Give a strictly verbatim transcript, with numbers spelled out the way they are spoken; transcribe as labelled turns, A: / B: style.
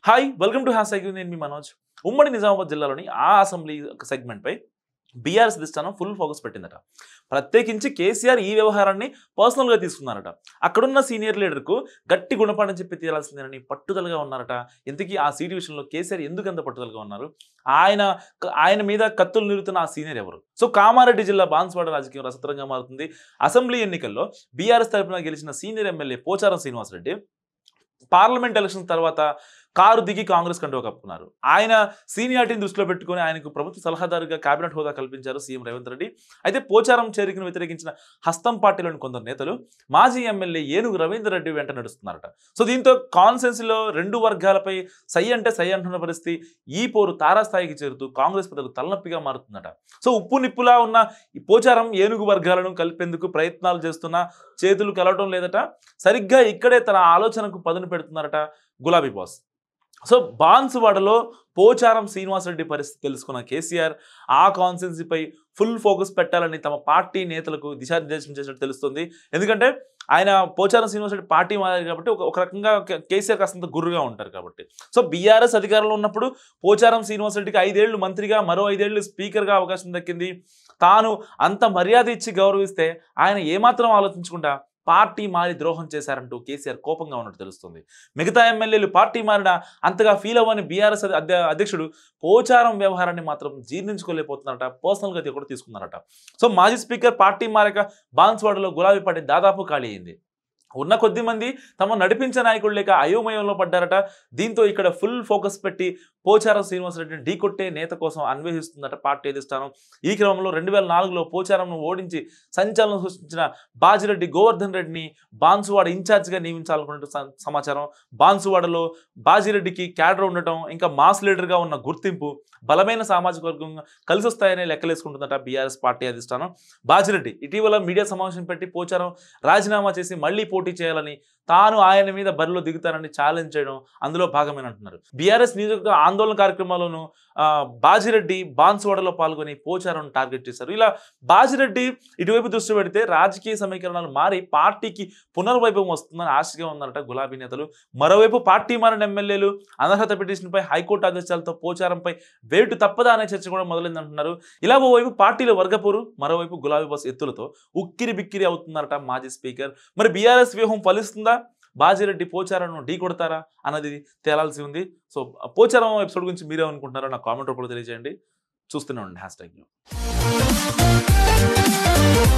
A: Hi welcome to hashtag నేను మీ మనోజ్. ఉమ్మడి నిజామాబాద్ జిల్లాలోని ఆ అసెంబ్లీ సెగ్మెంట్ పై బీఆర్ఎస్ అధిష్టానం ఫుల్ ఫోకస్ పెట్టిందట. ప్రత్యేకించి కేసీఆర్ ఈ వ్యవహారాన్ని పర్సనల్గా తీసుకున్నారట. అక్కడున్న సీనియర్ లీడర్కు గట్టి గుణపాఠం చెప్పి తీరాల్సిందేనని పట్టుదలగా ఉన్నారట. ఇంతకీ ఆ సీటు విషయంలో కేసీఆర్ ఎందుకు అంత పట్టుదలగా ఉన్నారు? ఆయన ఆయన మీద కత్తులు నిలుతున్న ఆ సీనియర్ ఎవరు? సో కామారెడ్డి జిల్లా బాన్స్వాడ రాజకీయం రసవత్తరంగా మారుతుంది. అసెంబ్లీ ఎన్నికల్లో బీఆర్ఎస్ తరఫున గెలిచిన senior MLA Pocharam Srinivasa Reddy parliament election తర్వాత కారు దిగి కాంగ్రెస్ కండువా కప్పుకున్నారు. ఆయన సీనియారిటీని దృష్టిలో పెట్టుకుని ఆయనకు ప్రభుత్వ సలహాదారుగా కేబినెట్ హోదా కల్పించారు సీఎం రేవంత్ రెడ్డి. అయితే పోచారం చేరికను వ్యతిరేకించిన హస్తం పార్టీలోని కొందరు నేతలు మాజీ ఎమ్మెల్యే ఏనుగు రవీందర్ రెడ్డి వెంట నడుస్తున్నారట. సో దీంతో కాన్సెన్స్లో రెండు వర్గాలపై సై అంటే సై అంటున్న పరిస్థితి. ఈ పోరు తారాస్థాయికి చేరుతూ కాంగ్రెస్ పెద్దలకు తలనొప్పిగా మారుతుందట. సో ఉప్పు నిప్పులా ఉన్న ఈ పోచారం ఏనుగు వర్గాలను కలిపేందుకు ప్రయత్నాలు చేస్తున్నా చేతులు కలవటం లేదట. సరిగ్గా ఇక్కడే తన ఆలోచనకు పదును పెడుతున్నారట గులాబీ బాస్. సో బాన్సువాడలో పోచారం శ్రీనివాసరెడ్డి పరిస్థితి తెలుసుకున్న కేసీఆర్ ఆ కాన్స్టిట్యున్సీపై ఫుల్ ఫోకస్ పెట్టాలని తమ పార్టీ నేతలకు దిశానిర్దేశం చేసినట్టు తెలుస్తుంది. ఎందుకంటే ఆయన పోచారం శ్రీనివాసరెడ్డి పార్టీ మారారు కాబట్టి ఒక ఒక రకంగా కేసీఆర్ కాస్తంత గుర్రుగా ఉంటారు కాబట్టి. సో బీఆర్ఎస్ అధికారంలో ఉన్నప్పుడు పోచారం శ్రీనివాసరెడ్డికి ఐదేళ్లు మంత్రిగా మరో ఐదేళ్లు స్పీకర్గా అవకాశం దక్కింది. తాను అంత మర్యాద ఇచ్చి గౌరవిస్తే ఆయన ఏమాత్రం ఆలోచించకుండా పార్టీ మారి ద్రోహం చేశారంటూ కేసీఆర్ కోపంగా ఉన్నట్టు తెలుస్తుంది. మిగతా ఎమ్మెల్యేలు పార్టీ మారినా అంతగా ఫీల్ అవ్వని బీఆర్ఎస్ అధ్యక్షుడు పోచారం వ్యవహారాన్ని మాత్రం జీర్ణించుకోలేకపోతున్నారట. పర్సనల్గా కూడా తీసుకున్నారట. సో మాజీ స్పీకర్ పార్టీ మారక బాన్స్వాడలో గులాబీ పార్టీ దాదాపు ఖాళీ అయింది. ఉన్న కొద్ది మంది తమ నడిపించే నాయకుడు లేక అయోమయంలో పడ్డారట. దీంతో ఇక్కడ ఫుల్ ఫోకస్ పెట్టి పోచారం శ్రీనివాసరెడ్డిని ఢీకొట్టే నేత కోసం అన్వేషిస్తుందట పార్టీ అధిష్టానం. ఈ క్రమంలో రెండు వేల నాలుగులో పోచారంను ఓడించి సంచలనం సృష్టించిన బాజిరెడ్డి గోవర్ధన్ రెడ్డిని బాన్సువాడ ఇన్ఛార్జిగా నియమించాలనుకున్నట్టు సమాచారం. బాన్సువాడలో బాజిరెడ్డికి క్యాడర్ ఉండటం, ఇంకా మాస్ లీడర్గా ఉన్న గుర్తింపు, బలమైన సామాజిక వర్గం కలిసి వస్తాయనే లెక్కలేసుకుంటుందట బీఆర్ఎస్ పార్టీ అధిష్టానం. బాజిరెడ్డి ఇటీవల మీడియా సమావేశం పెట్టి పోచారం రాజీనామా చేసి మళ్లీ పోటీ చేయాలని, తాను ఆయన మీద బరిలో దిగుతానని ఛాలెంజ్ చేయడం అందులో భాగమని అంటున్నారు. బీఆర్ఎస్ నియోజకవర్గ ఆందోళన కార్యక్రమాల్లోనూ బాజిరెడ్డి బాన్సువాడలో పాల్గొని పోచారం టార్గెట్ చేశారు. ఇలా బాజిరెడ్డి ఇటువైపు దృష్టి పెడితే రాజకీయ సమీకరణాలు మారి పార్టీకి పునర్వైభవం వస్తుందని ఆశగా ఉందన్నట గులాబీ నేతలు. మరోవైపు పార్టీ మారిన ఎమ్మెల్యేలు అనర్హత పిటిషన్పై హైకోర్టు ఆదేశాలతో పోచారంపై వేటు తప్పదా అనే చర్చ కూడా మొదలైందంటున్నారు. ఇలా ఓవైపు పార్టీలో వర్గపోరు, మరోవైపు గులాబీ బాస్ ఎత్తులతో ఉక్కిరి బిక్కిరి అవుతున్నారట మాజీ స్పీకర్. మరి బీఆర్ఎస్ వ్యూహం ఫలిస్తుందా? బాజిరెడ్డి పోచారంను ఢీ కొడతారా అన్నది తేలాల్సి ఉంది. సో పోచారం ఎపిసోడ్ గురించి మీరేమనుకుంటున్నారో నాకు కామెంట్ రూపంలో తెలియజేయండి. చూస్తూనే ఉండండి హ్యాష్ ట్యాగ్.